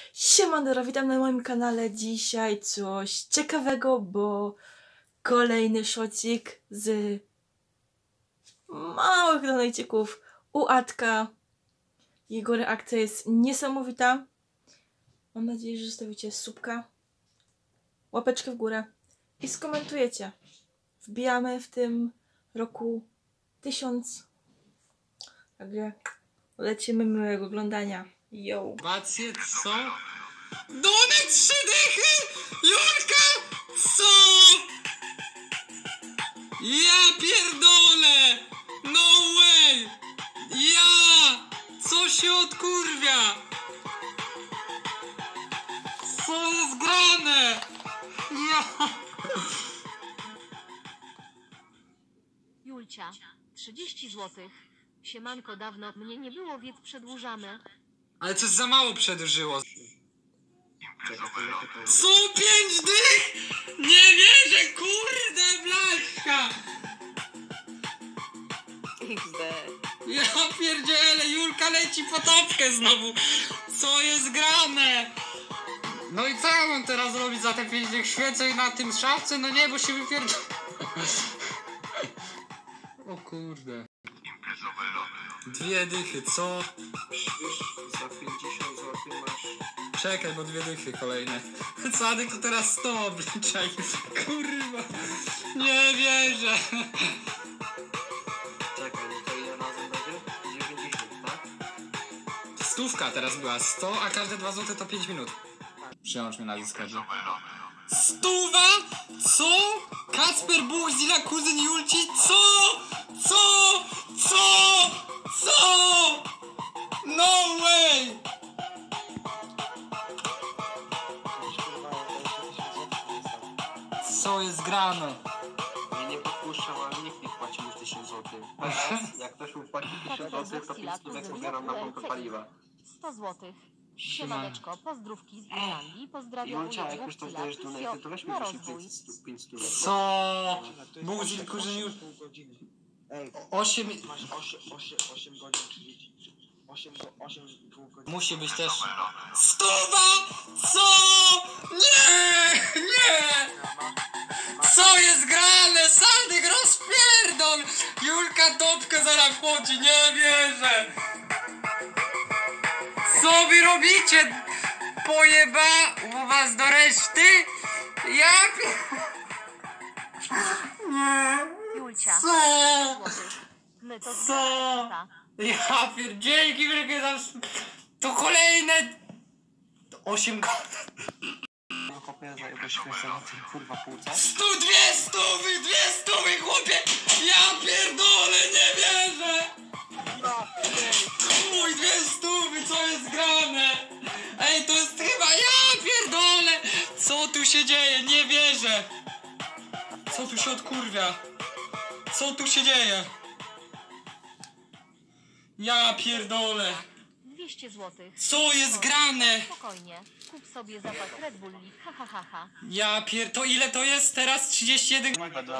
Siemandero, witam na moim kanale. Dzisiaj coś ciekawego, bo kolejny szocik z małych donajcików u Atka. Jego reakcja jest niesamowita. Mam nadzieję, że zostawicie subka, łapeczkę w górę i skomentujecie. Wbijamy w tym roku 1000. Także lecimy, miłego oglądania. Yo. Bację, co? Donę 3 dychy! Julka! Co? Ja pierdolę! No way! Ja! Co się odkurwia? Co jest grane? Ja! Julcia, 30 zł. Siemanko, dawno mnie nie było, więc przedłużamy. Ale coś za mało przedłużyło. Co 5 dych? Nie wierzę, kurde blaszka! Ja pierdzielę, Julka leci po topkę znowu. Co jest grane? No i co ja mam teraz robić za te 5 dych? Świecę na tym szafce? No nie, bo się wypierdolę. O kurde. 2 dychy, co? Za 50 zł masz. Czekaj, bo 2 dychy kolejne. Sadek to teraz 100 obliczaj. Kurwa. Nie wierzę. Czekaj, no to ile razem będzie? 90, tak? Stówka teraz była 100, a każde 2 zł to 5 minut. Przyłącz mnie na Discordzie. Stuwa? Co? Kacper Buchzila, kuzyn Julci? Co? Co? Co? Co? No way! Co jest grane? Mnie nie podpuszczam, ale nikt nie płaci mu 1000 zł. Jak ktoś mu płaci 1000 zł, to 5 stówek pobieram na pompę paliwa. 100 zł. Siemaneczko, pozdrówki z Irlandii. Pozdrawiam Julcia, jak już to dajesz donate, to weźmy na jeszcze rozwój. 5 stówek. Co? Buchzil, kuzyn Julci. Ej, 8... masz 8 godzin 30. 8,5 godzin. Musi być też... Stuwa! Co? Nie! Nie! Co jest grane? Sadek rozpierdol! Julka topkę zaraz wchodzi, nie wierzę! Co wy robicie? Pojeba u was do reszty? Ja... Nie! Julcia, Co? 100 zł. My to Co? Ja pierdzielki wielkie tam... To kolejne... 8 godzin. Kopię za jego świecę na tym kurwa półce. 2 stówy, chłopie! Ja pierdolę, nie wierzę! Chuj, 2 stówy, co jest grane? Ej, to jest chyba... Ja pierdolę! Co tu się dzieje? Nie wierzę! Co tu się odkurwia? Co tu się dzieje? Ja pierdolę! 200 zł. Co jest grane? Spokojnie. Kup sobie zapas Red Bull Leaf. Ha, ha, ha, ha. Ja to ile to jest teraz? 31?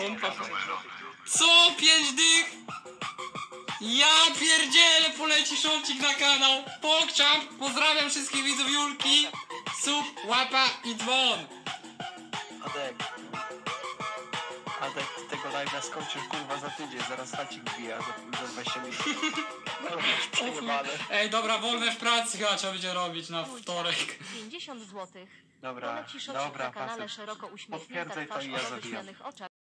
Co? 5 dych? Ja pierdzielę, poleci szorcik na kanał. Pokczam, pozdrawiam wszystkich widzów Julki. Sub, łapa i dzwon. Adek, ty tego live'a skończysz kurwa za tydzień, zaraz hacik wbija za 20 minut. Przejebane. Ej, dobra, wolne w pracy chyba trzeba będzie robić na wtorek. 50 zł. Dobra, Poleci szocik dobra, na kanale facet. szeroko uśmiechnięta Potwierdzaj to twarz i o ja zabijam. roześmianych oczach.